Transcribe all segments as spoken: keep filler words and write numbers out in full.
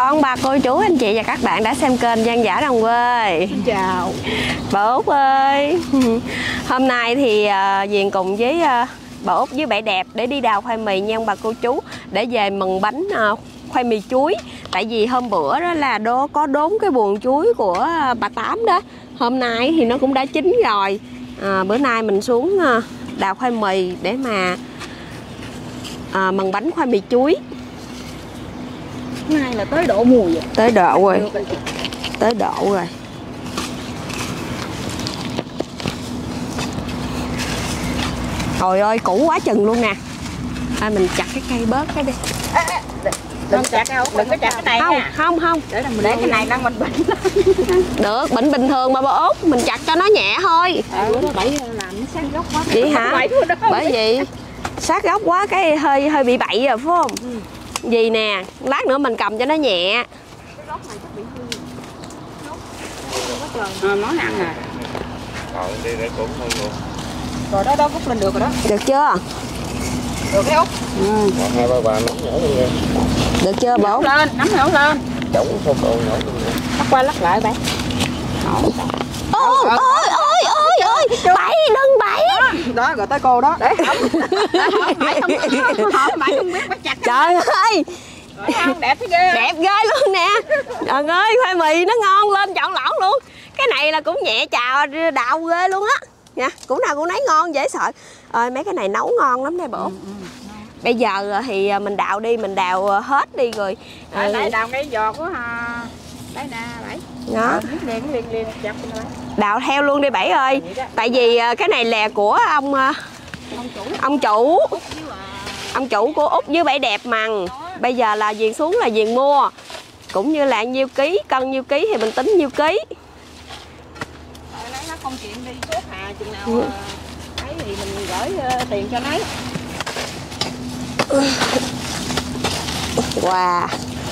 con, bà cô chú, anh chị và các bạn đã xem kênh Dân Dã Đồng Quê. Xin chào bà Út ơi. Hôm nay thì uh, Diền cùng với uh, bà Út với Bảy Đẹp để đi đào khoai mì nha ông bà cô chú, để về mần bánh uh, khoai mì chuối. Tại vì hôm bữa đó là đố có đốn cái buồng chuối của uh, bà Tám đó. Hôm nay thì nó cũng đã chín rồi. uh, Bữa nay mình xuống uh, đào khoai mì để mà uh, mần bánh khoai mì chuối. Nay là tới độ mùi rồi. Tới độ rồi. Tới độ rồi. Trời ơi, cũ quá chừng luôn nè. À, mình chặt cái cây bớt cái đi. À, à, đừng, đừng chặt đâu, đừng có chặt cái này không, nha. Không, không. Để mình để cái này đang mình bệnh. Được, bệnh bình thường mà bà Út, mình chặt cho nó nhẹ thôi. Ừ, nó bậy làm nó sát gốc quá. Vậy hả? Bởi vì sát gốc quá cái hơi hơi bị bậy rồi phải không? Ừ. Gì nè, lát nữa mình cầm cho nó nhẹ. Cái gốc này chắc bị hư. À, món ăn à. Rồi đi để cũng hư luôn. Rồi đó, đó rút lên được rồi đó. Được chưa? Được cái Út. Ừ. Một, hai, ba, bà nắm nhỏ luôn nha. Được chưa bà Út? Lên, nắm nhỏ lên. Chống không còn nhỏ luôn nha. Lắc qua lắc lại bạn. Ôi, ôi, ôi, ôi, ôi, bậy, đừng bậy. Đó, rồi tới cô đó. Để không. Phải không, không, phải không biết phải chặt. Trời ơi. Không, đẹp thế ghê. Đẹp ghê luôn nè. Trời ơi, khoai mì nó ngon lên trọn lỏn luôn. Cái này là cũng nhẹ chào đào ghê luôn á. Nha, cũng nào cũng nấy ngon dễ sợ. Ơi mấy cái này nấu ngon lắm đây bộ. Ừ, ừ. Bây giờ thì mình đào đi, mình đào hết đi rồi. Đấy, đấy đào cái giò của đấy nè Bảy. Đó. Liền liền liền chặt lên. Đào theo luôn đi Bảy ơi. Tại vì cái này là của ông ông chủ. Ông chủ. Ông chủ của Út với Bảy Đẹp mần. Bây giờ là Diền xuống là Diền mua. Cũng như là nhiêu ký, cân nhiêu ký thì mình tính nhiêu ký. Nó không chuyện đi suốt hà chừng nào ừ. Ấy thì mình gửi uh, tiền cho nấy. Wow.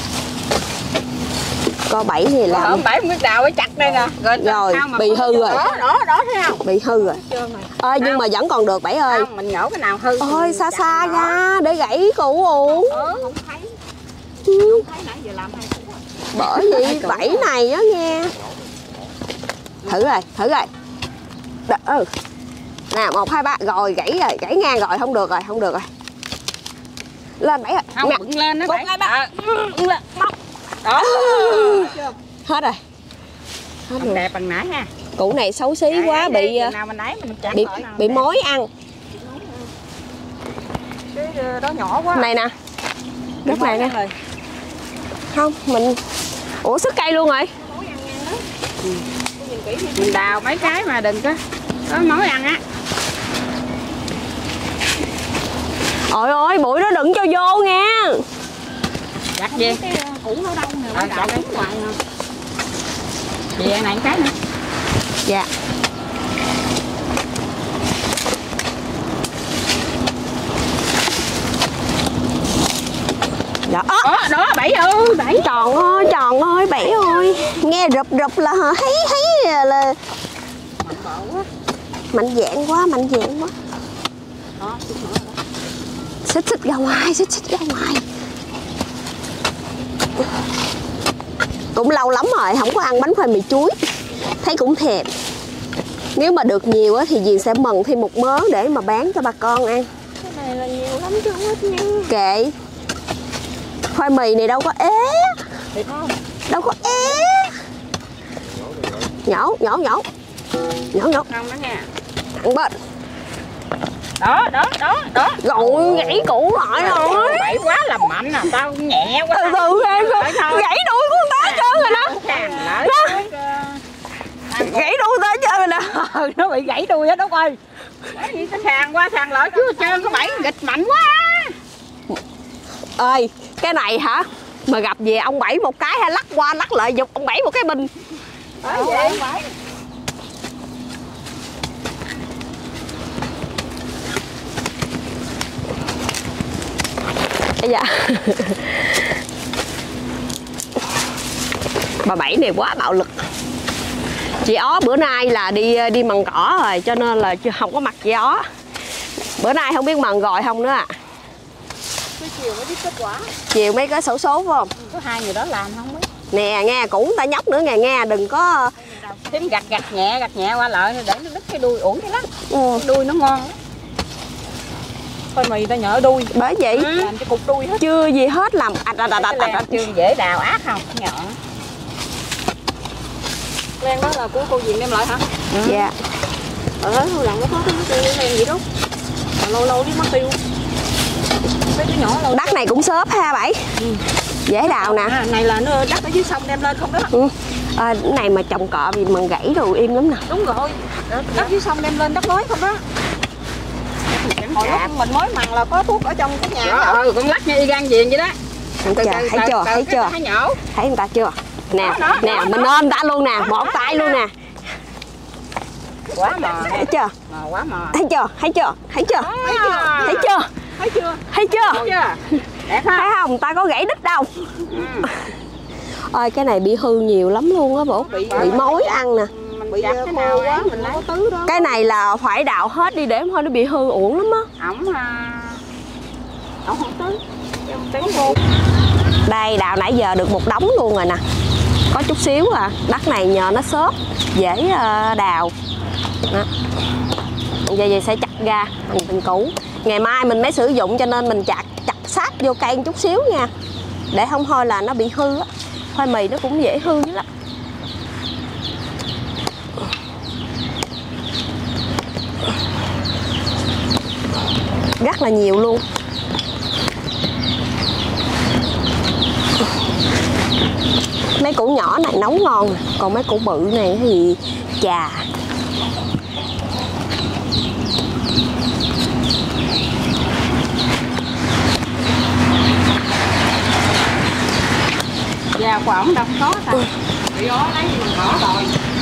Có Bảy thì làm. Hôm Bảy biết đào phải chặt đây nè. Rồi, rồi bị hư rồi. Đó, đó, đó thấy không? Bị hư rồi. Ơi nhưng mà vẫn còn được Bảy ơi. Không, mình nhổ cái nào hư. Ôi xa xa ra để gãy củ uổng. Ừ, không thấy. Không thấy nãy giờ làm hay. Bởi vì Bảy này á nghe. Thử rồi, thử rồi. Đ ừ. Nè, một, hai, ba, rồi gãy rồi, gãy ngang rồi, không được rồi, không được rồi. Lên Bảy rồi. Không, bụng lên nó. Một, hai, ba. Bụng lên, móc. Đó. Hết rồi. Hết rồi. Đẹp bằng nãy ha. Củ này xấu xí quá, đấy, bị đấy, nào mình nãy mình chặt bị bị mối ăn. Cái đó nhỏ quá. Này nè. Đất này nè. Rồi. Không, mình ủa sức cây luôn rồi. Ừ. Mình đào mấy cái mà đừng có có mối ăn á. Ôi ơi, bụi nó đừng cho vô nha. Chặt gì? Cái củ nó đông nè, à, chặt cái ngoài nè. Về này cái nữa. Dạ. Đó, đó, đó Bảy ơi, Bảy. Tròn ơi, tròn ơi, Bảy ơi. Nghe rụp rụp là thấy thấy là mạnh bạo quá. Mạnh dạn quá, mạnh dạn quá. Đó, xích xích ra ngoài, xích xích ra ngoài. Cũng lâu lắm rồi không có ăn bánh khoai mì chuối. Thấy cũng thèm. Nếu mà được nhiều á thì Diền sẽ mần thêm một mớ để mà bán cho bà con ăn. Cái này là nhiều lắm chứ không ít nha. Kệ. Khoai mì này đâu có ế. Thiệt không? Đâu có ế. Nhổ, nhổ, nhổ. Nhổ, nhổ. Không đó nha. Ăn bên. Đó, đó, đó, đó. Rồi, gãy củ lại rồi. Bảy quá là mạnh à, tao nhẹ quá. Từ từ em gãy đuôi của người ta trơn rồi đó. Đó. Gãy đuôi ta trơn rồi nè. Nó bị gãy đuôi á Đốc ơi. Cái gì cái sàn qua sàn lại chứ trơn có Bảy nghịch mạnh quá. Ơi, cái này hả? Mà gặp về ông Bảy một cái hay lắc qua lắc lại giục ông Bảy một cái bình. Đó vậy. Dạ. Bà Bảy này quá bạo lực. Chị Ó bữa nay là đi đi mần cỏ rồi cho nên là không có mặc chị Ó. Bữa nay không biết mần rồi không nữa à. tới chiều mới biết kết quả. Chiều mấy cái xổ số phải không? Có hai người đó làm không biết. Nè nghe cũ người ta nhóc nữa nè, nghe đừng có Tím gặt gặt nhẹ gặt nhẹ qua lại để nó đứt cái đuôi uổng cái lắm. ừ. Cái đuôi nó ngon lắm. Thôi mì ta nhỡ đuôi. Bởi vậy Ừ. Làm cái cục đuôi hết. chưa gì hết làm ạch ạch ạch ạch ạch. Chưa dễ đào ác không? Nhọn. Len đó là của cô Diền đem lại hả? Ừ. Dạ. Ờ, thôi làm cái khó cái tiêu len vậy đó. Mà lâu lâu đi mất tiêu. Mấy đứa nhỏ lâu. Đất này cũng xốp ha Bảy. Ừ. Dễ đào nè. À, này là nó đất ở dưới sông đem lên không đó. Ừ. À, cái này mà trồng cọ vì mà gãy rồi im lắm nè. Đúng rồi. Đất dưới sông đem lên đất mới không đó. Hồi lúc mình mới mặn là có thuốc ở trong cái nhà. Đó, ừ, con lắc như y gan Diền vậy đó. Thấy chưa? Thấy chưa? Thấy chưa? Thấy nhổ. Thấy người ta chưa? Nè, Đó, đó, nè, đó, mình đó. ôm ta luôn nè, một tay luôn nè. Quá mò. Thấy chưa? Mò quá mò. Thấy chưa? Thấy chưa? Thấy chưa? Thấy chưa? Thấy chưa? Thấy chưa? Thấy chưa? Thấy chưa? Đẹp ha. Thấy không? Ta có gãy đít đâu. Ừ. Ôi cái này bị hư nhiều lắm luôn á bố. Bị, bị mối ăn nè. Mình bị khô quá mình lấy tứ đó. Cái này là phải đào hết đi để thôi nó bị hư uổng lắm á. Ổng à. Ổng không tới. Tiếng vô. Đây đào nãy giờ được một đống luôn rồi nè. Có chút xíu à. Đất này nhờ nó xốp, dễ đào. Đó. Giờ vậy sẽ chặt ra thành từng củ. Ngày mai mình mới sử dụng cho nên mình chặt chặt sát vô cây một chút xíu nha. Để không thôi là nó bị hư á. Khoai mì nó cũng dễ hư dữ lắm. Rất là nhiều luôn. Mấy củ nhỏ này nấu ngon nè. Còn mấy củ bự này thì chà. Già của ổng đâu có ta. Bị ó lấy gì mình bỏ rồi.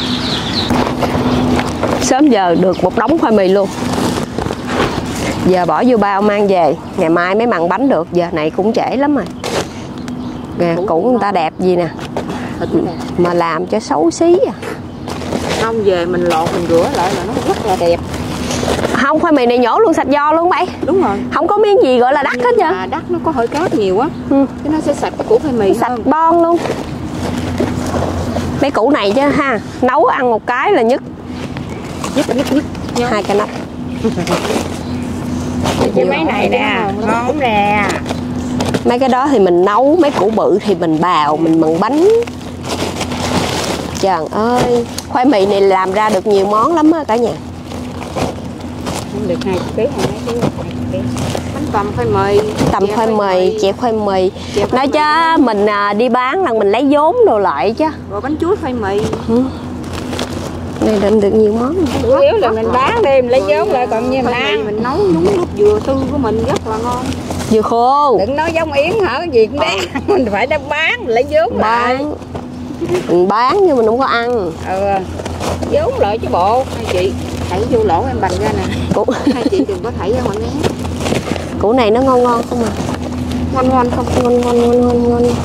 Sớm giờ được một đống khoai mì luôn. Giờ bỏ vô bao mang về, ngày mai mới mặn bánh được. Giờ này cũng trễ lắm rồi. Nè, củ người ta đẹp gì nè. Mà làm cho xấu xí à. Không về mình lột mình rửa lại là nó rất là đẹp. Không, khoai mì này nhổ luôn sạch giò luôn Bảy. Đúng rồi. Không có miếng gì gọi là đắt hết trơn. À, đất nó có hơi cát nhiều quá. Ừ. Cái nó sẽ sạch cái củ khoai mì sạch hơn. bon luôn. Mấy củ này chứ ha, nấu ăn một cái là nhức. Nhức nhức nhức. Hai cái nắp. Cái mấy này nè, ngon nè. Mấy cái đó thì mình nấu, mấy củ bự thì mình bào, mình mần bánh. Trời ơi, khoai mì này làm ra được nhiều món lắm á cả nhà. Được hai ký, hai ký, ký. Bánh tằm khoai mì, tằm khoai mì, chè khoai mì. Nói chứ mình đi bán là mình lấy vốn đồ lại chứ. Rồi bánh chuối khoai mì. Ừ. Này làm được nhiều món. Chủ yếu là mình bán đi, mình lấy vốn lại còn như mình ăn. Mình nấu nhúng nước dừa tư của mình rất là ngon. Dừa khô. Đừng nói giống Yến hả, cái gì cũng đáng. Mình phải đem bán, mình lấy vốn lại. Bán. Mình bán nhưng mình không có ăn. Ừ. Vốn lại chứ bộ. Hai chị thảy vô lỗ em bành ra nè. Củ. Hai chị đừng có thảy ra ngoài nhé. Củ này nó ngon ngon không à? Ngon ngon không? Ngon ngon ngon ngon ngon.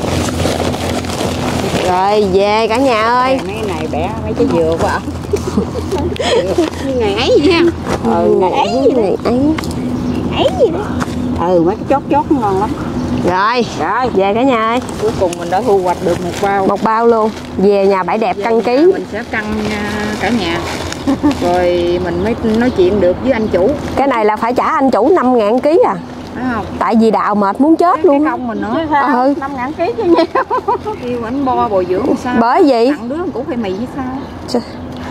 Rồi về cả nhà ơi. Mấy này bẻ mấy trái dừa của ổng. Ngày ấy gì ha? Ừ, ngày ấy gì này ấy. Ấy gì đó. Ừ, mấy cái chót chót ngon lắm. Rồi, rồi về cả nhà ơi. Cuối cùng mình đã thu hoạch được một bao. Một bao luôn. Về nhà Bảy đẹp cân ký. Mình sẽ cân cả nhà. Rồi mình mới nói chuyện được với anh chủ. Cái này là phải trả anh chủ năm ngàn ký à? Phải không? Tại vì đào mệt muốn chết cái luôn. Cái không mình nữa. Ừ. năm ngàn ký chứ nhau. Kêu anh bo bồi dưỡng sao? Bởi vậy. Tặng đứa củ khoai mì hay sao?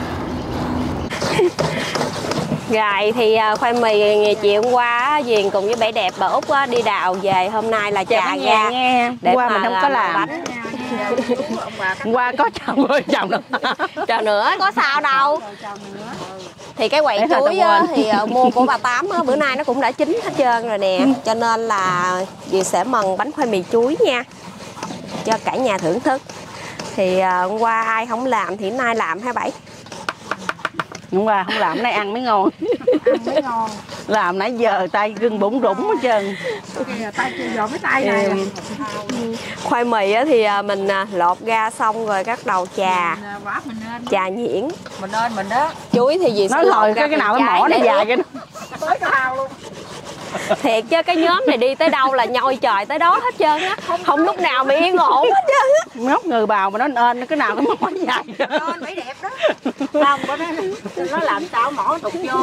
Rồi thì khoai mì chiều hôm qua Diền cùng với Bảy đẹp bà Út đi đào về, hôm nay là trà ra để qua mà mình không có làm bánh. Hôm qua có chồng ơi chồng nữa. Chờ nữa có sao đâu. Thì cái quầy chuối á, thì uh, mua của bà Tám á, bữa nay nó cũng đã chín hết trơn rồi nè. Cho nên là Diền sẽ mần bánh khoai mì chuối nha, cho cả nhà thưởng thức. Thì uh, hôm qua ai không làm thì nay làm ha Bảy. Hôm qua không làm nay ăn mới ngon. Ăn mới ngon. Làm nãy giờ tay gừng bụng rủng hết trơn. Tay chưa giò cái tay này. Khoai mì á thì mình lột ra xong rồi bắt đầu chà. Chà nhuyễn. Mình ơn mình đó. Chuối thì gì sẽ nói lột rồi ra cái nào cái mỏ nó dài cái nó. Tới cái hao luôn. Thiệt chứ cái nhóm này đi tới đâu là nhoi trời tới đó hết trơn á. Không lúc nào mà yên ổn hết trơn á. Nhóc người bào mà nó ên cái nào nó mỏ dài. Ên phải đẹp đó. Không có nó nó làm sao mỏ thụt vô.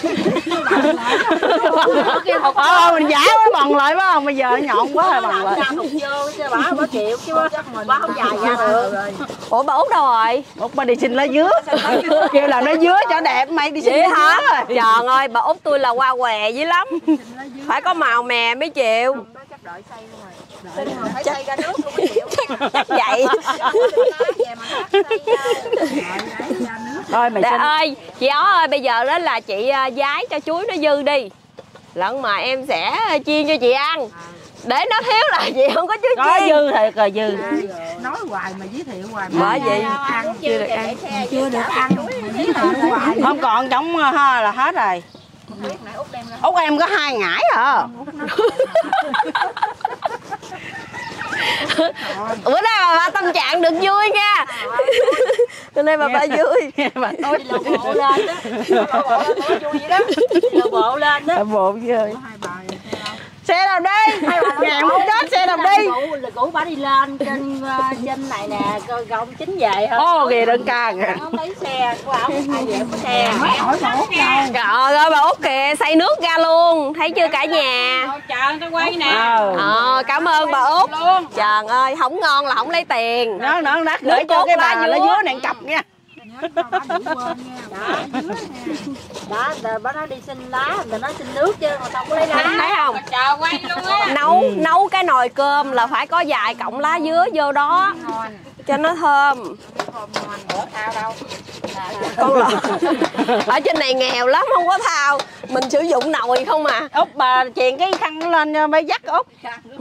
Ờ mình giả mới bằng lại phải không? Bây giờ nhọn quá rồi bằng lại. Thụt vô chứ bà bà chịu chứ bà không dài ra được. Ủa bà Út đâu rồi? Út mà đi xin lá dứa. Kêu là nó dứa cho đẹp mày đi xin Vậy lá hả? dứa. Trời ơi bà Út tôi là qua què dữ lắm. Phải có màu mè mới chịu. Phải xây ra nước luôn mới chịu. Chắc vậy. Thôi mày Để xin. ơi, chị Ó ơi bây giờ đó là chị giái cho chuối nó dư đi. Lẫn mà em sẽ chiên cho chị ăn. Để nó thiếu là chị không có chuối Có chiên. dư thiệt rồi dư. Nói hoài mà giới thiệu hoài. Bởi vậy Ăn chưa được ăn. Chưa được ăn. Giới thiệu hoài. Không còn giống ha là hết rồi. Út em có hai ngải à. bữa nay bà, bà tâm trạng được vui nha. Bữa nay bà ba vui. Bà nói Lộ bộ lên đó. Lộ bộ lên nói vui vậy đó. Lộ bộ lên đó. bộ chơi. Xe đâu đi? Ngàn không chết xe đâu đi? Là cũ bà đi lên trên trên này nè, coi ông chính về không? Ô kìa đừng ca kìa. Không thấy xe của ông, ai về có xe. Mới hỏi bà Út đâu. Trời ơi bà Út kìa xây nước ra luôn. Thấy chưa cả nhà. Chờ người ta quay nè. Ờ cảm ơn bà Út. Trời ơi không ngon là không lấy tiền. Nó nó đắt gửi cho cái bà nó dứa này cặp nha. Đó, đó, bà nói đi xin lá, người nói xin nước chứ mà tao có lấy lá. Thấy không? Chờ quay luôn á. Nấu nấu cái nồi cơm là phải có vài cọng lá dứa vô đó cho nó thơm. Con lợn ở trên này nghèo lắm không có thao, mình sử dụng nồi không mà. Út bà chèn cái khăn lên cho mới dắt Út.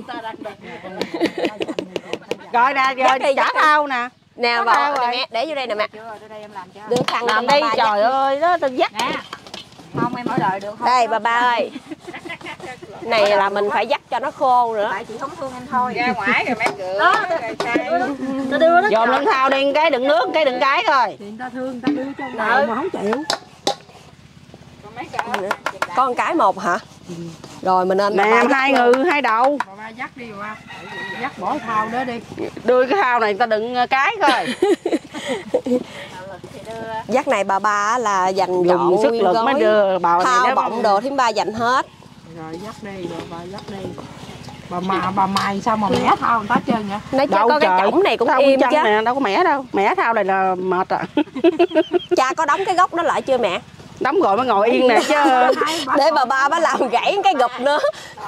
Rồi nè, rồi chả thao nè. Nè bà mẹ để vô đây nè mẹ. Đưa khăn Làm cho đi bà trời dắt. ơi đó tôi dắt. Không em ở đợi được không? Đây bà ba ơi. Này là mình phải dắt cho nó khô nữa. Tại chị không thương em thôi. Ra ngoài rồi mẹ rửa. Đó, nó đưa nó. Dồn lên thao đi cái đựng nước cái đựng cái thôi. Thì người ta thương người ta đưa cho đời mà không chịu. Con cái một hả? Rồi mình nên Nè hai ngừ hai đầu. Bà ba dắt đi bà. Dắt bỏ thao đó đi. Đưa cái thao này người ta đựng cái coi. dắt này bà ba là dành Dùng gọn sức nguyên lực gói. mới đưa bào này Thao đó. bọng đồ thím ba dành hết. Rồi dắt đi, rồi bà dắt đi. Bà mà bà mày sao mà mẻ thao người ta trơn vậy? Nói chứ Đâu có cái trời, chổng này cũng thao im chân chứ. nè, đâu có mẻ đâu. Mẻ thao này là mệt à. Cha có đóng cái gốc đó lại chưa mẹ? Đóng rồi mới ngồi yên nè chứ. Để bà ba bà làm gãy cái gục nữa.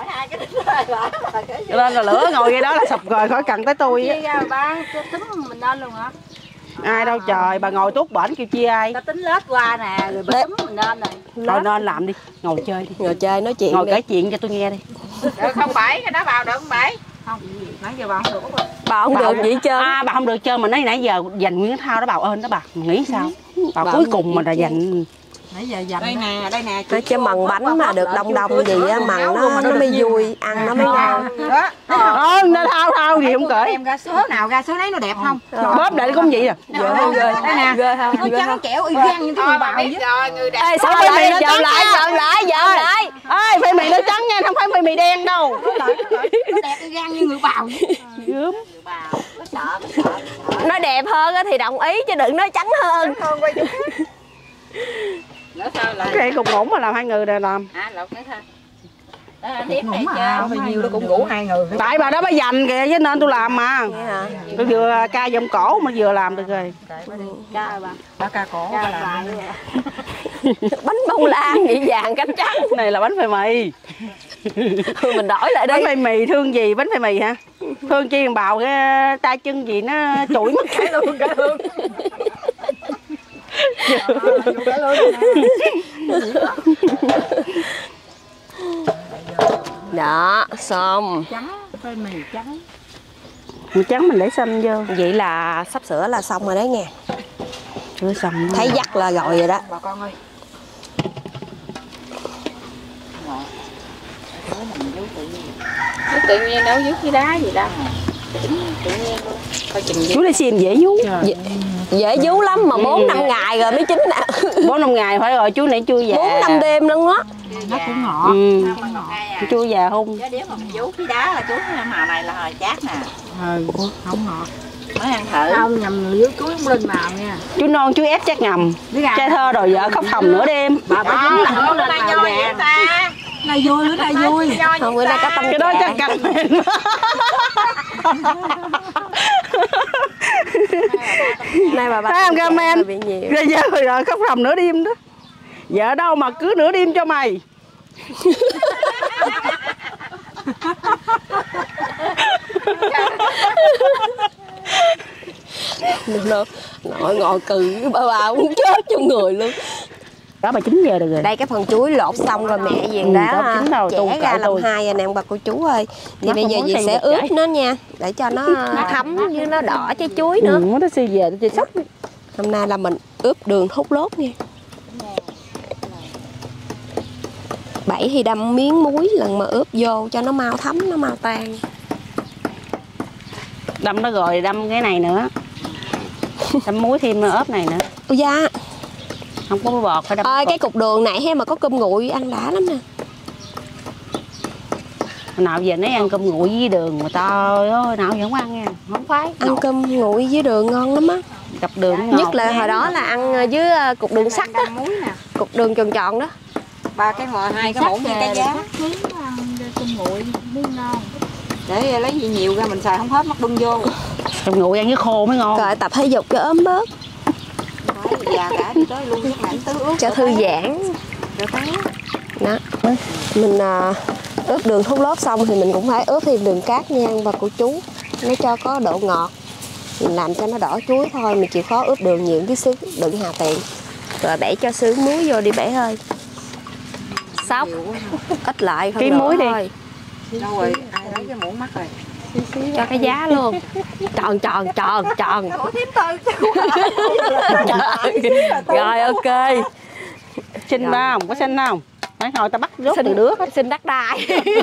Cho nên là lửa ngồi ngay đó là sụp rồi, khỏi cần tới tôi á. Chia ra ba tính mình lên luôn hả? Ai đâu trời, bà ngồi tuốt bển kêu chia ai. Ta tính lết qua nè, rồi bà tính mình lên này. Thôi nên làm đi, ngồi chơi đi. Ngồi chơi nói chuyện Ngồi đi. kể chuyện cho tôi nghe đi. Được không bảy cái đó vào được không bảy? Không, nãy giờ bà không được rồi. Bà không được vậy trơn. À bà không được chơi mà nãy nãy giờ dành nguyên cái thao đó bà ơn đó bà. Nghĩ sao? Bà, Bà cuối không cùng mà là dành. Nãy giờ dành. Đây nè, đây nè. Nói chứ mần bánh mà được đông đông gì á, mần nó nó mới vui, ăn nó mới ngon. Đó. Ờ, nó thao thao gì không cởi. Em ra số nào ra số đấy nó đẹp không? Bóp lại cũng vậy à. Ghê ghê. Đây nè. Ghê không? Nó Ghê trắng không? kẹo y gan như cái người bào biết vậy. rồi, người đẹp. Ê sao Ôi, lại nó dòm trắng lại nha. dòm lại dòm lại. Ê, phê mì nó trắng nha, không phải phê mì đen đâu. Nó đẹp y gan như người bào vậy. Gớm. Nó đẹp hơn á thì đồng ý chứ đừng nói trắng hơn. Hơn quay chút. Nữa sao lại? Cái cục ngủng mà làm hai người này làm. À lột nữa thôi. Đó, đẹp này chứ. Bao nhiêu nó cũng ngủ hai người. Tại bà đó mới dành kìa chứ nên tôi làm mà. Vậy hả? Tôi vừa ca vòng cổ mà vừa làm được rồi. Ca bà. Bà ca cổ bà làm. Bánh bông lan vậy vàng cánh trắng. Này là bánh phê mì. Mình đổi lại đi. Bánh phê mì thương gì bánh phê mì hả? Thương chi thằng bào cái tay chân gì nó chủi mất cái luôn cái luôn. Đó, xong. Trắng, phê mì trắng. Mì trắng mình để xanh vô. Vậy là sắp sửa là xong rồi đấy nha. Chưa xong. Thấy dắt là rồi rồi đó. Bà con ơi. Tự nhiên nấu dưới cái đá gì đâu. Chuối để xiêm dễ vú. Dễ, dễ vú lắm mà bốn năm ngày rồi mới chín nè. Bốn năm ngày phải rồi, chuối này chua già. Bốn năm đêm luôn á. Nó cũng ngọt. Ừ. Chua già không? Chứ nếu mà mình vú cái đá là chuối màu này là hồi chát nè. Ừ, không ngọt. Mới ăn thử. Không nhầm dưới chuối không lên nào nha. Chuối non, chuối ép chắc ngầm. Trai thơ rồi vợ khóc hồng nửa đêm. Bà bà dính là không lên nào vàng. Này vui, bữa nay vui. Không, bữa nay có tâm Cái đó chắc canh mình. Nay bà Thấy bắt không comment? bị nhiều. Rồi giờ rồi khóc hồng nửa đêm đó. Vợ đâu mà cứ nửa đêm cho mày. Được nội ngồi cừ với bà bà muốn chết trong người luôn. Đó bà chín giờ được rồi. Đây cái phần chuối lột xong rồi mẹ về Ừ, đá có chín rồi, tôi chẻ ra cỡ làm tôi. hai rồi nè ông bà cô chú ơi. Vậy Nó bây không giờ muốn dì xay sẽ được ướp chảy. nó nha, để cho nó thấm với nó đỏ trái chuối nữa. Ừ, muốn nó xì về nó sốc. Hôm nay là mình ướp đường thốt lốt nha. Bảy thì đâm miếng muối lần mà ướp vô cho nó mau thấm, nó mau tan. Đâm nó rồi đâm cái này nữa. Đâm muối thêm ớp này nữa. Ôi da. Không có bột phải đâm. Ơi bột. cái cục đường này hay mà có cơm nguội ăn đã lắm nè. Hồi nào giờ nó ăn cơm nguội với đường mà trời ơi, nào giờ không ăn nha, không phải. Ăn cơm nguội với đường ngon lắm á. Gặp đường ngọt. Nhất là hồi đó là ăn với cục đường sắt á, muối nè. cục đường tròn tròn đó. Ba cái ngồi hai cái muỗng như cái giá. Cơm nguội miếng non. Để lấy gì nhiều ra mình xài không hết mất bưng vô. Cơm nguội ăn với khô mới ngon. Rồi tập thể dục cho ốm bớt, Đấy, già cả đi tới luôn các bạn tứ ướp. cho thư giãn. Rồi té. Đó. Mình à, ướp đường thốt lốt xong thì mình cũng phải ướp thêm đường cát nha và cô chú. Nó cho có độ ngọt. Mình làm cho nó đỏ chuối thôi, mình chịu khó ướp đường nhiều tí xíu, đừng hà tiện. Rồi bẻ cho xứ muối vô đi bẻ ơi. Sóc. Ít lại không Cái nữa muối đi. thôi. Đâu rồi, ai lấy cái muỗng mắt rồi. Cho cái giá luôn. Tròn tròn tròn tròn. Rồi ok. Xin ba không? Có xin không? Phải hồi ta bắt rốt từ đứa. Xin đắt đai.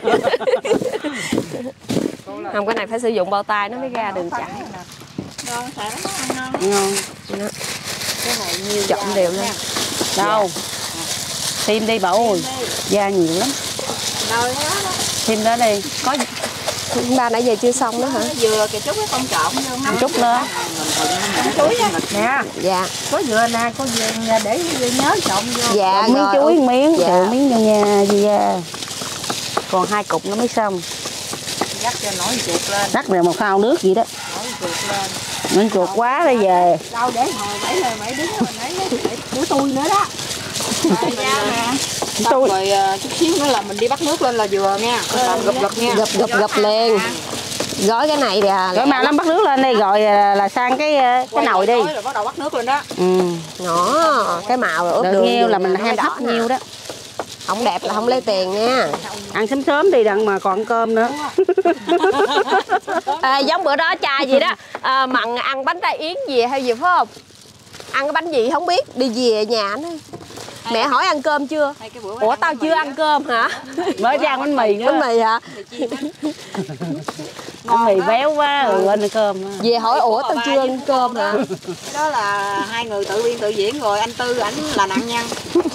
Không, cái này phải sử dụng bao tay nó mới ra đường chảy. Ngon, xài lắm, ăn ngon. Ngon. Đó. Cái này nhiều Trộn da đều nha. lên. Đâu? Thêm đi bà ơi. Da nhiều lắm. Nơi đó đó. Thêm đó đi. Có Ba nãy giờ chưa xong nữa hả? Nó vừa kìa chút cái con trộn vô. một chút nữa. Chuối á. Nè, Dạ. có dừa nè, có dừa nè, để nhớ trộn vô. Dạ Trộn miếng rồi. chuối một miếng, Dạ. trộn miếng vô nha gì ra. Còn hai cục nó mới xong. Dắt cho nổi chuột lên. Rắc rồi một phao nước gì đó. Nổi chuột lên. Nên chuột quá rồi về. Đâu để hồi bảy lời bảy đứng rồi nãy lấy của tôi nữa đó. Rồi dao nè. Xong rồi uh, chút xíu nữa là mình đi bắt nước lên là vừa nha. Làm gập gập nha. Gập gập gập liền. Gói cái này là Rồi mà lắm bắt nước lên đi rồi là sang cái cái nồi đi. Rồi bắt đầu bắt nước lên đó. Ừ. nhỏ cái màu rồi ướp Được đường nhiêu là gì mình nó ham đỏ thấp nè. nhiêu đó. Không đẹp là không lấy tiền nha. Ăn sớm sớm đi đặng mà còn cơm nữa. À, giống bữa đó cha gì đó à, mặn ăn bánh tai yến gì hay gì phải không? Ăn cái bánh gì không biết, đi về nhà nó. Mẹ hỏi ăn cơm chưa? Ủa tao chưa ăn cơm hả? Mới ra ăn bánh mì Bánh mì hả? Bánh mì béo quá rồi quên ăn cơm. Về hỏi ủa tao chưa ăn cơm hả? Đó là hai người tự biên tự diễn rồi anh Tư ảnh là nạn nhân.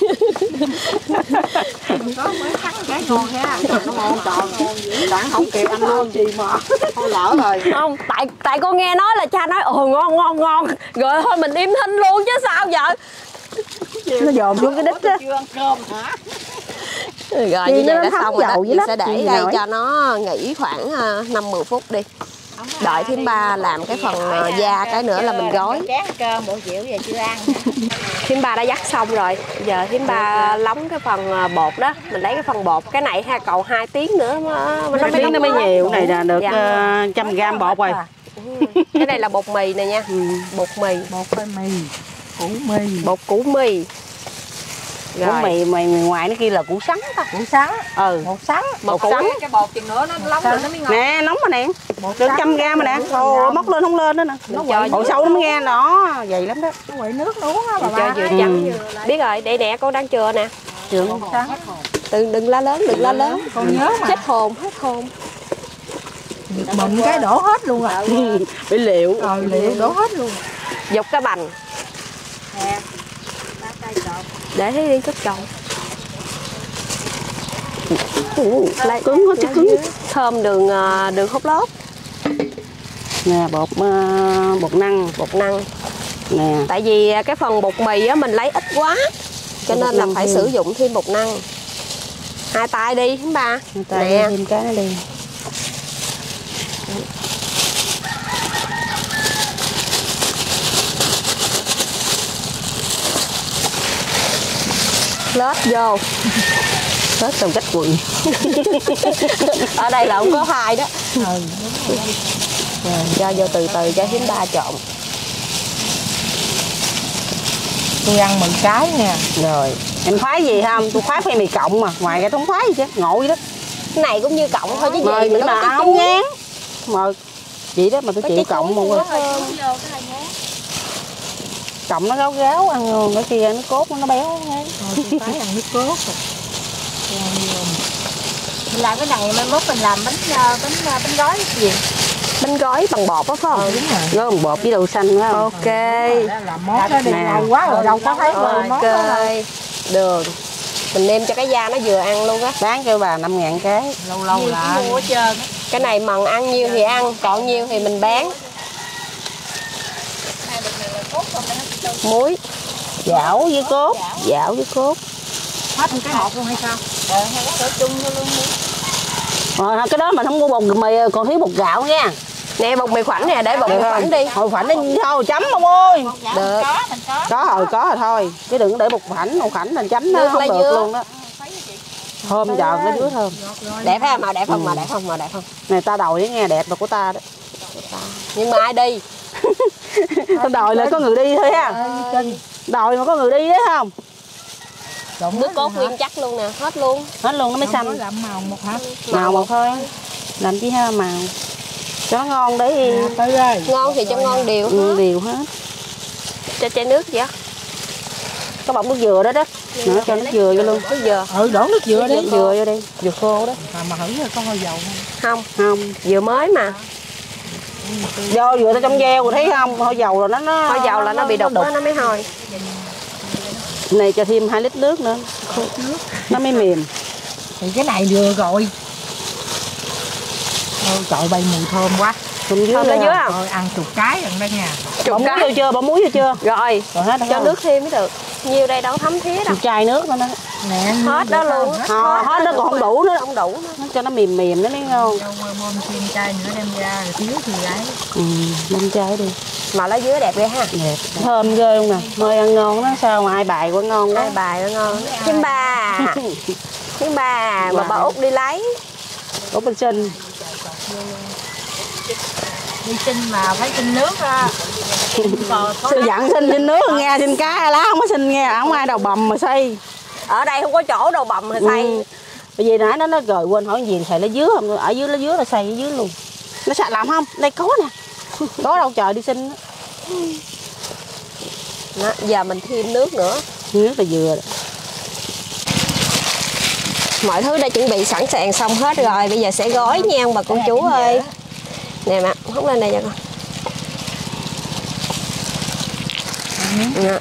Có mới thắng cái ngon ha. Nó ngon tròn đoạn không kịp anh luôn gì mà thôi lỡ rồi. Không, tại tại con nghe nói là cha nói ồ ngon ngon ngon rồi thôi mình im thinh luôn chứ sao giờ. Nó dòm xuống cái đít á. Chưa ăn cơm hả? Rồi Chị như vậy nó đã thấm xong rồi đó. dầu Chị dữ sẽ lắm. để Chị đây nổi. cho nó nghỉ khoảng năm mười phút đi. Đợi thím ba làm cái phần da cái nữa là mình gói. Chén cơm bộ chịu giờ chưa ăn. Thím ba đã dắt xong rồi. Giờ thím ba lóng cái phần bột đó, mình lấy cái phần bột cái này ha cầu hai tiếng nữa mà nó mới Tiếng nó mới nhiều này là được Dạ. uh, trăm gram bột rồi. Cái này là bột mì nè nha. Ừ. Bột mì, Một cái mì, củ mì, bột củ mì. Củ mì mì ngoài nó kia là củ sắn ta. củ sắn, Ừ. một sắn, Bột Củ sắn. cái bột chừng nữa nó lóng rồi nó mới ngon. Nè nóng mà nè. một Được sắn. trăm gram mà nè. Thôi móc lên không lên nữa nè. Nó cho Bộ sâu nó mới nghe đó, dày lắm đó. Nó quậy nước uống á bà cho ba. vừa chấm. Biết rồi, đây nè con đang chừa nè. Trường. Một sắn. Đừng đừng la lớn, đừng la lớn. Con nhớ mà. Hết hồn, hết hồn. Mình cái đổ hết luôn à. Bị liệu. Ờ, liệu đổ hết luôn. Dục cái bành. Để thấy đi chút trồng. Lấy Cứng quá chứ cứng. thơm đường đường hút lót. Nè bột uh, bột năng, Bột năng. nè. Tại vì cái phần bột mì á mình lấy ít quá, cho nên là phải sử dụng thêm bột năng. Hai tay đi chúng ba. Hai tay nè. Thêm cái nó đi. Lết vô. Lết trong cách quần. Ở đây là không có hai đó. Ừ. Rồi, cho vô từ từ cho hiếm ba trộn. Tôi ăn mì cái nha. Rồi em khoái gì không? Tôi khoái khoai mì cộng mà, ngoài ra tôi không khoái gì chứ, ngộ vậy đó. Cái này cũng như cộng thôi chứ gì Mời mà nữa nó mà có cái không chuối. ngán. Mời chị đó mà tôi Có chịu cái cộng chuối một rồi. thơm. Cộng nó gáo gáo ăn ngon, cái kia nó cốt nó béo nghe. Thôi tôi phải ăn nước cốt rồi. Mình làm cái này mai mốt mình làm bánh bánh bánh gói gì? Bánh gói bằng bột đó phải không? Ừ, đúng rồi. Gói bằng bột với đậu xanh phải không? Ok. Làm món đó đi Nè. lâu quá rồi đâu có thấy rồi món Ok. đó đâu. Đường. Mình nêm cho cái da nó vừa ăn luôn á. Bán cho bà năm ngàn cái. Lâu lâu là Mua hết trơn. Cái này mần ăn nhiêu thì ăn, còn nhiêu thì mình bán. Muối. Dảo với cốt, dảo với cốt. hết cái hộp luôn hay sao? Ờ, hay có cỡ chung luôn đi. Rồi cái đó mình không mua bột mì còn thiếu bột gạo nha. Nè bột mì khoảnh nè, để bột mì Được khoảnh rồi. đi. Hồi khoảnh đi thôi chấm ông ơi. Được. Có, mình có. Có rồi có rồi thôi. Chứ đừng để bột khoảnh, bột khoảnh là chấm nó Nước không lá được dứa. luôn đó. Thơm trời nó dưới thơm. Đẹp ha, màu đẹp không, màu đẹp không, màu đẹp không? Này ta đòi nghe đẹp là của ta đó. Nhưng mà ai đi? Ta đòi là có người đi thôi ha. Đòi mà có người đi đấy không? Nước cốt nguyên chắc luôn nè, hết luôn. Hết luôn nó mới Không có xanh. làm màu một hả? Màu một thôi. Làm chỉ ha màu. Cho nó ngon đấy. Tư ơi. Ngon thì cho ngon đều Ừ, hết. đều hết. Cho chai nước vậy. Có bọc nước dừa đó đó. Nữa cho nước dừa vô luôn. Nước dừa. Ừ đổ nước dừa đi. Nước dừa vô đi. Dừa khô đó. À, mà thử rồi có hơi dầu không? Không, Không. dừa mới mà. Do dừa nó trong gieo rồi thấy không? Hơi dầu rồi nó nó Thôi dầu là nó bị đục á, nó mới hôi. Này cho thêm hai lít nước nữa. Nó mới mềm. Thì cái này vừa rồi. Ôi trời bay mùi thơm quá. Thơm dưới Thơm lá lên. dứa không? Rồi ăn chục cái rồi đó nha. Bỏ Chục muối cái. vô chưa? Bỏ muối vô chưa? Rồi, Rồi hết cho cho nước. nước thêm mới được. Nhiều đây đâu thấm thía đâu. Một chai nước nữa đó. Nè, Hết đó luôn. Hết. Hết, hết nó còn không đủ nữa. Không đủ nữa. Nó cho nó mềm mềm nó mới ngon. Đâu bơm thêm chai nữa đem ra rồi thiếu thì ấy. Ừ, lên chai đi. Màu lá dứa đẹp ghê ha. Đẹp. Thơm ghê luôn nè. Hơi ăn ngon đó. Sao mà ai bài quá ngon quá. Đây bài nó ngon. Thím ba. Thím ba mà bà Út đi lấy. Ủa bên sinh. Đi xin mà phải xin nước ra. Xin dặn xin xin nước nghe, xin cá lá không có xin nghe, không ai đầu bầm mà xây. Ở đây không có chỗ đâu bầm mà xay. Ừ. Bởi vì nãy nó nó rồi quên hỏi gì xài lá dứa không, ở dưới lá dứa là xay ở dưới luôn. Nó sạch làm không? Đây có nè. Có đâu trời đi xin. Đó, giờ mình thêm nước nữa. Nước là vừa đó. Mọi thứ đã chuẩn bị sẵn sàng xong hết rồi. Bây giờ sẽ gói nha bà cô chú ơi. Nè mà, hút lên đây cho con. Nè.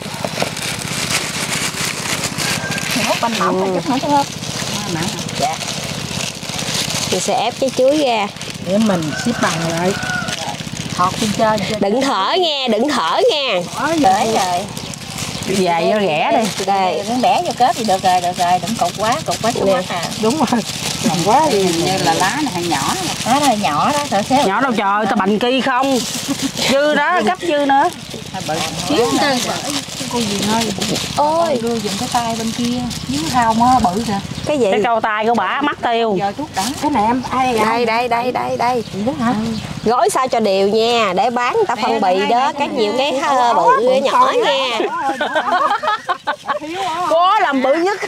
Hút bánh mỏng ừ. chút nữa thôi. Dạ. Mình sẽ ép trái chuối ra. Để mình xếp bằng lại. Thọt trên trên. Đừng thở nghe, đừng thở nghe. Để rồi. Dài nó rẻ đi. Đây. Muốn bẻ vô kết thì được rồi, được rồi, đừng cục quá, cục quá xuống mắt à. Đúng rồi. Làm quá đi. Như là lá này hơi nhỏ. Lá này hơi nhỏ đó, thử xéo. Nhỏ đâu trời, tao bành ki không. Dư đó, gấp dư nữa. Xíu tư. Cô gì ơi. Ôi, Đưa dùm cái tay bên kia. Dưới hao mơ bự kìa. cái gì? Cái câu tay của bả mắc tiêu. Giờ chút đẳng. Cái này em ai Đây, đây, đây, đây, đây. đúng hả? Gói sao cho đều nha, để bán người ta phân bì đó, cái nhiều cái hơ bự cái nhỏ nha. Có làm bự nhất.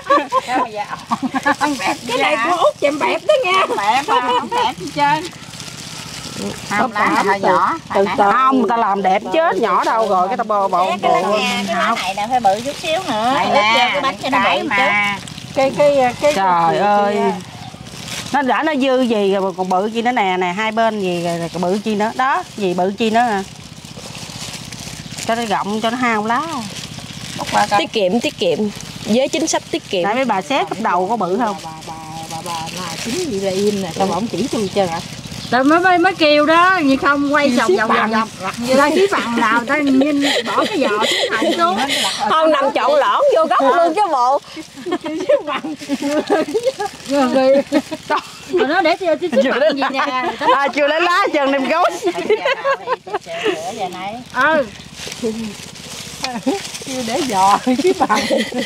Cái này của Út chèm bẹp đó nha. Bẹp mà, không bẹp gì trơn. Không, lá này hơi nhỏ. Từ từ không, người ta làm đẹp chết, nhỏ đâu rồi cái ta bò bò Cái lá nha, cái lá này là phải bự chút xíu nữa. Ướp vô cái bánh cho nó bự chút. Cái cái cái trời ơi. Nó đã nó dư gì rồi còn bự chi nữa nè, nè hai bên gì rồi còn bự chi nữa. Đó, gì bự chi nữa à. Cho nó rộng cho nó hao lá. Tiết kiệm tiết kiệm. Với chính sách tiết kiệm. Tại mấy bà xé cấp đầu có bự không? Bà bà bà bà là chính gì là im nè, sao ổng chỉ tôi chưa hả? Rồi mới mới mới kêu đó, như không quay vòng vòng vòng vòng. Ra cái bằng nào ta nhìn bỏ cái giò xuống hành xuống. Không nằm trộn lẫn vô góc luôn chứ bộ. Rồi nó để cho cái chiếc bằng gì nè. À chưa lấy lá chừng đem gối. Ừ. Chưa để giò chứ bằng.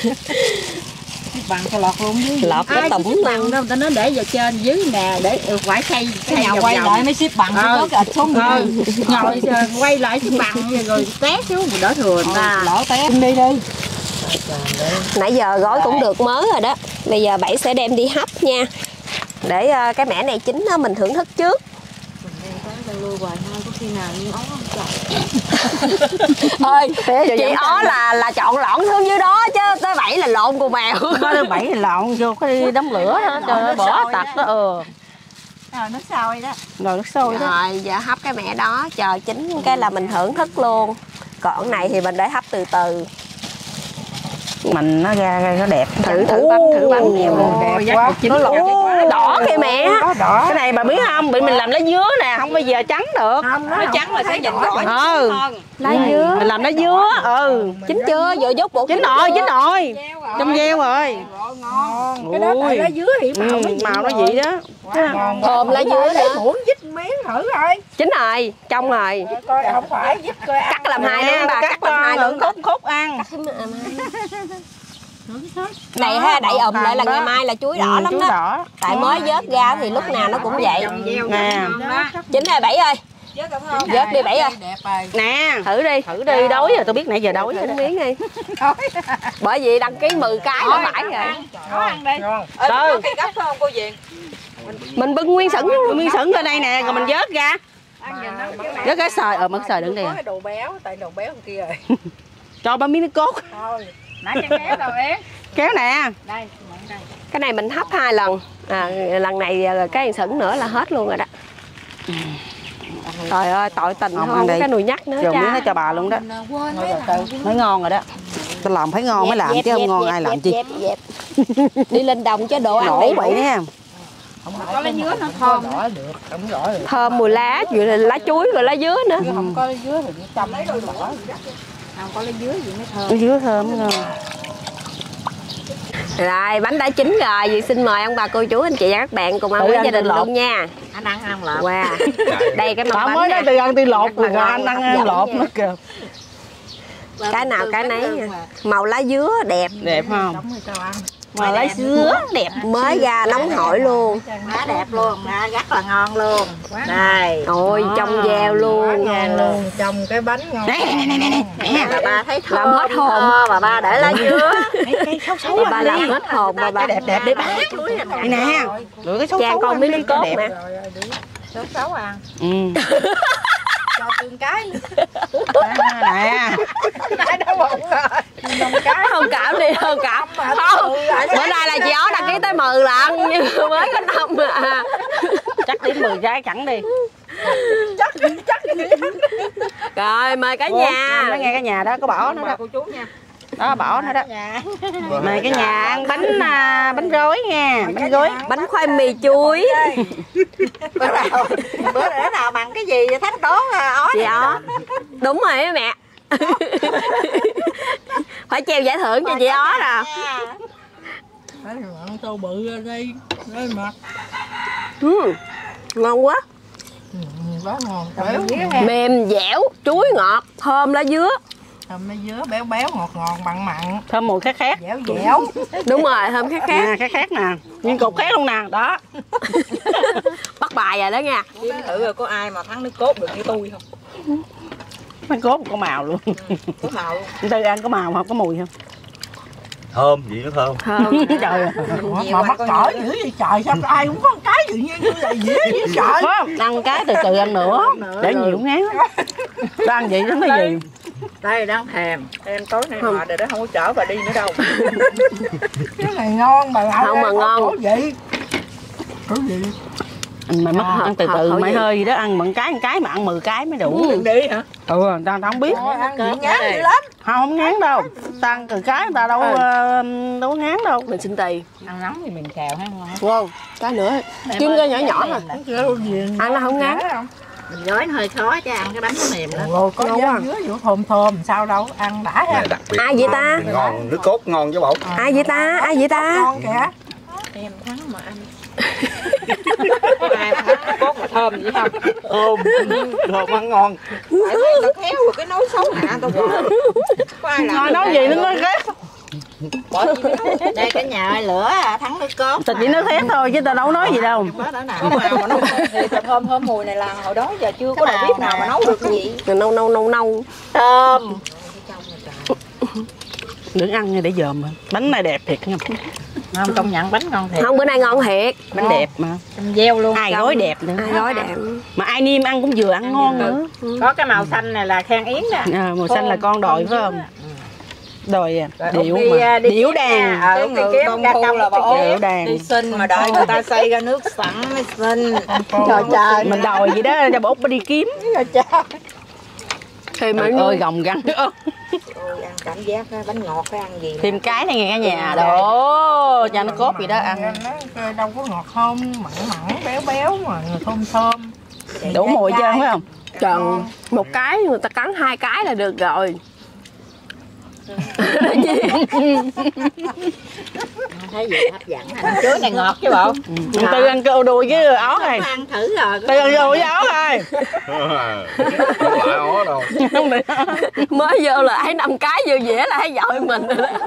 Bằng cho lọt luôn chứ. Lọt cái tủng bằng đâu, ta nói để vào trên dưới nè để quải xây cái nhà quay lại mấy ship bằng ừ. có cái xuống ừ. Ngồi quay lại ship bằng rồi té xuống rồi đỡ thừa ta. Lỡ té đi đi. Nãy giờ gói cũng được mớ rồi đó. Bây giờ Bảy sẽ đem đi hấp nha. Để uh, cái mẻ này chín mình thưởng thức trước. Ơi, chị ó là là chọn lỏn xuống dưới đó chứ tới Bảy là lộn cù mèo. Có Bảy là lộn vô cái đống lửa đó cho nó bỏ tặt đó. Ừ. Rồi nước sôi đó. Rồi nước sôi đó. Rồi giờ hấp cái mẻ đó chờ chín cái là mình thưởng thức luôn. Còn này thì mình để hấp từ từ. Mình nó ra ra nó đẹp. Thử thử bánh thử bánh nhiều Đẹp quá. nó lột đỏ kìa mẹ. Cái này bà biết không? Bị mình làm lá dứa nè, không bao giờ trắng được. Không, nó trắng là sẽ nhìn rõ. Ừ. Lá dứa. Mình làm lá dứa. Ừ. Chín chưa? Vừa dốt bột. Chín rồi, chín rồi. Trong gieo rồi. Ngon. Cái đó tại lá dứa thì màu ừ, màu nó vậy đó. Ngon. Thơm lá dứa nữa. Muỗng dít miếng thử rồi. Chín rồi, trong rồi. Coi không phải dít coi ăn. Cắt làm hai nữa bà, cắt làm hai nữa. Khúc khúc ăn. Này ha, đậy ùm lại là ngày mai là chuối đỏ ừ, lắm chuối đó. Đỏ. Tại mới vớt ra thì lúc nào nó cũng vậy. Nè. Chín rồi Bảy ơi. Vớt đi Bảy ơi. Nè. Thử đi. Thử đi, đói rồi tôi biết nãy giờ đói Thử rồi. miếng đi. Bởi vì đăng ký mười cái là phải rồi. Có ăn đi. Ừ. Cái gấp phải không cô Duyên? Mình bưng nguyên sửng Nguyên sửng ở đây nè, rồi mình vớt ra. Vớt cái sời, ờ mất sời đứng đây. Có cái đồ béo, tại đồ béo kia rồi. Cho ba miếng nước cốt. Thôi. Nãy cho kéo đâu Én. Kéo nè. Đây, đây. Cái này mình hấp hai lần. À, lần này cái sửng nữa là hết luôn rồi đó. Trời ơi, tội tình không, không cái nồi nhắc nữa. Giờ miếng nó cho bà luôn đó. Mới ngon rồi đó. Tôi làm phải ngon mới làm chứ không ngon ai làm chi. Đi lên đồng chứ đồ ăn nổ vậy nha. Có lá dứa nó thơm. Thơm mùi lá, vừa là lá chuối rồi lá dứa nữa. Không có lá dứa thì chăm lấy đôi bỏ. Không có lá dứa gì mới thơm. Lá dứa thơm ngon. Rồi bánh đã chín rồi, Dì xin mời ông bà cô chú anh chị và các bạn cùng ăn với gia đình luôn nha. Anh ăn ăn lọt. Wow. Đây cái mâm bánh mới nói nè. từ ăn từ lột rồi anh ăn ăn lột nữa kìa. Cái nào cái nấy màu lá dứa đẹp. Đẹp không? Mà lá dứa đẹp Mới ra nóng hổi luôn. Má đẹp luôn, má rất là ngon luôn. Đây. Ôi trong gieo luôn. Ngon luôn, trồng cái bánh ngon. Nè nè nè nè. Bà ba thấy thơm. Làm hết hồn. Bà ba để lá dứa. Cái xấu xấu Bà làm hết hồn mà bà đẹp đẹp đi bán. Đây nè. Lựa cái xấu Trang xấu. con miếng nước cốt nè. Xấu xấu ăn. Ừ. Cho tương cái. Nè. Nãy nó bụng rồi. Cái Không cảm đi, không cảm. Không. Bữa nay là chị ó đăng ký tới mười lần nhưng mà mới có năm à. Chắc đến mười trái chẳng đi. chắc chắc Rồi mời cả nhà. Nó nghe cả nhà đó có bỏ nó đó. Cô chú nha. Đó bỏ nó đó. Mời cả nhà ăn bánh à, bánh rối nha, bánh rối. Bánh khoai mì chuối. Bữa nào bữa nữa nào bằng cái gì thách đố ó. Chị ó. Đúng rồi đó mẹ. Phải treo giải thưởng cho chị ó nè. Thấy ăn tô bự ra đây, đây mặt. Ừ, ngon quá. Ừ, quá ngon. Mềm dẻo, chuối ngọt, thơm lá dứa. Thơm lá dứa béo béo ngọt ngọt mặn mặn. Thơm mùi khác khác. Dẻo dẻo. Đúng rồi, thơm khác khác. Nè, khác khác nè. Nhưng cục khác luôn nè, đó. Bắt bài rồi đó nha. Kiếm thử rồi có ai mà thắng nước cốt được như tôi không? Mấy cốt có màu luôn. Có màu luôn. Tư ăn có màu không, có mùi không? Thơm, gì nó thơm. Thơm. Trời ơi. Mà mắc cỡ dữ vậy trời, sao ai cũng có một cái tự nhiên như vậy dễ vậy trời. Ăn cái từ từ ăn nữa, để nhiều ngán. Nó ăn vậy nó nói gì? Đây đang thèm. Em tối nay mệt rồi đó, không có chở bà đi nữa đâu. Cái này ngon bà lại. Không mà ngon. Vậy. Cái gì? Ăn mày mất À, ăn từ hả, từ khẩu mày vị. hơi gì đó, ăn một cái một cái mà ăn mười cái mới đủ. Đừng đi hả? Ừ, tao tao không biết. Ăn gì ngán dữ lắm. Không không ngán đâu. Tao ăn từ cái tao đâu Ừ. ờ, đâu có ngán đâu. Mình xin tùy. Ăn nóng thì mình xào ha ngon. Wow, cái nữa. Kim cái nhỏ nhỏ à. Ăn nó không ngán. Mình gói nó hơi khó chứ ăn cái bánh nó mềm lắm. Rồi có Ngon dưa quá. dứa vô thơm thơm sao đâu, ăn đã ha. Đặc biệt Ai vậy ta? ngon, nước cốt ngon chứ bộ. Ai vậy ta? Ai vậy ta? Ngon kìa. Em thắng mà ăn. Ai mà cốt mà thơm vậy không? Thơm, thơm ăn ngon. Tại thấy tao khéo rồi cái nói xấu hả tao gọi. Có ai làm Nói được nói vậy? gì nó nói khác. Bỏ gì nữa. Đây cái nhà ơi lửa à, thắng nước cốt. Tao chỉ nói khác thôi chứ tao đâu nói gì đâu. Có đó nào. Có nào mà nấu thì thơm thơm mùi này là hồi đó giờ chưa có đầu bếp nào mà nấu được như vậy. Rồi nâu nâu nâu nâu. Thơm. Đừng ăn nghe để dòm mà. Bánh này đẹp thiệt nha. Không, công nhận bánh ngon thiệt. Không, bữa nay ngon thiệt. Bánh đẹp mà. Trong gieo luôn. Ai gói đẹp nữa. Ai gói đẹp. Mà ai niêm ăn cũng vừa ăn ngon nữa. Có cái màu xanh này là khen yến nè. À, màu xanh là con đòi phải không? Đòi à, điệu Đi, mà. đi Điệu kiếm đàn. nha. Ờ, Cái cái người kiếm con ra khu công là bà ốm. Điệu đàn. đi xin mà đợi người ta xây ra nước sẵn mới xin. Trời trời. Mình đòi gì đó cho bà Út bà đi kiếm. Trời trời. Thì mà Trời ơi gồng gắn. Ôi, ăn cảm giác đó, bánh ngọt phải ăn gì. Thêm cái này nghe cả nhà. Đó, cho nó cốt gì đó ăn. Nó đâu có ngọt không, mặn mặn béo béo mà thơm thơm. Đủ mùi chưa phải không? Trần, một cái người ta cắn hai cái là được rồi. Thấy gì hấp dẫn. Chuối này ngọt chứ bộ. Tư ăn cơ đùi với ớt này. Ăn thử rồi. Tư ăn đùi với ớt này. Không phải ó đâu. Mới vô là thấy năm cái vô dễ là thấy dội mình rồi đó.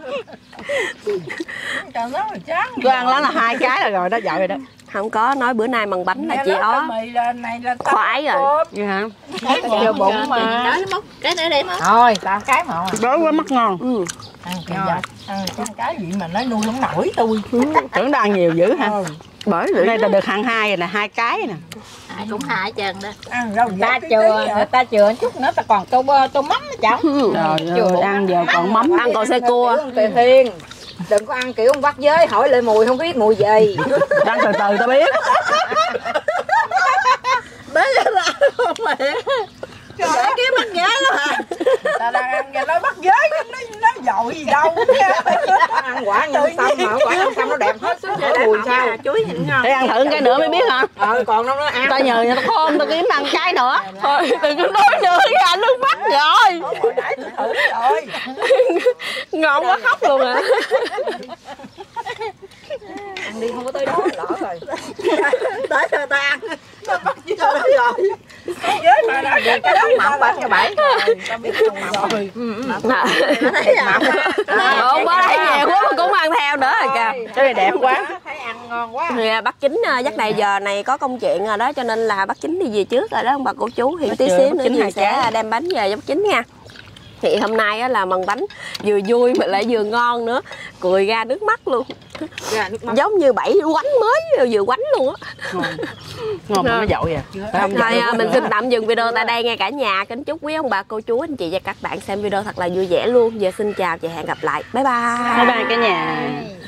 Trời rất là chán. Cứ ăn đó là hai cái là rồi đó, dội rồi đó. Không có, nói bữa nay mần bánh là chị ó khoái rồi. Vậy hả? Vô bụng mà. Nói móc cái nữa đi móc. Thôi, tao ăn cái mà. Đối quá mắt ngon. Ừ. Ăn cái gì? Ăn cái gì mà nó nuôi không nổi tôi. Tưởng đang nhiều dữ hả? Bởi vậy Đây ta được hạng hai rồi nè, hai cái nè. Ai cũng hai chân đó. Ăn rau Ta chừa, người ta chừa chút nữa ta còn tô tô mắm nữa chẳng. Trời ơi, ăn giờ còn mắm. ăn còn xe cua. Tề Thiên. Đừng có ăn kiểu ông bắt giới hỏi lại mùi không biết mùi gì. Đang từ từ tao biết. Đấy là không mẹ. Trời kiếm bánh ghé đó hả? Ta đang ăn và nói bắt giới nó nó dội gì đâu. Ăn quả nhân sâm mà quả nhân sâm nó đẹp hết sức hỏi mùi sao. Chuối nhìn ngon. Để ăn thử cái nữa mới biết hả? Ờ còn đâu nó ăn. Tao nhờ tao khôn tao kiếm ăn cái nữa. Thôi đừng có nói nữa nha, nước mắt rồi. Hồi nãy tôi thử rồi. Ngon quá khóc luôn à. Ăn đi không có tới đó lỡ rồi. Tới rồi ta ăn. Nó bắt giới rồi. Giới mà đã cái đó Mặn bánh cho bảy. Tao biết không rồi. Ủa bữa thấy nhiều quá mà cũng ăn theo nữa rồi kìa. Cái này đẹp quá. Thấy ăn ngon quá. Thì bác Chính chắc này giờ này có công chuyện rồi đó, cho nên là bác Chính đi về trước rồi đó ông bà cô chú. Hiện tí chưa, xíu bác nữa Chính gì hai sẽ trái. đem bánh về cho bác Chính nha. Thì hôm nay á là mần bánh vừa vui mà lại vừa ngon nữa, cười ra nước mắt luôn. Giống như bảy quánh mới vừa quánh luôn á. Ngon. Ngon mà nó dội à. Phải không? Thôi à, mình xin tạm dừng video tại đây nghe cả nhà. Kính chúc quý ông bà cô chú anh chị và các bạn xem video thật là vui vẻ luôn. Giờ xin chào và hẹn gặp lại. Bye bye. Bye bye cả nhà.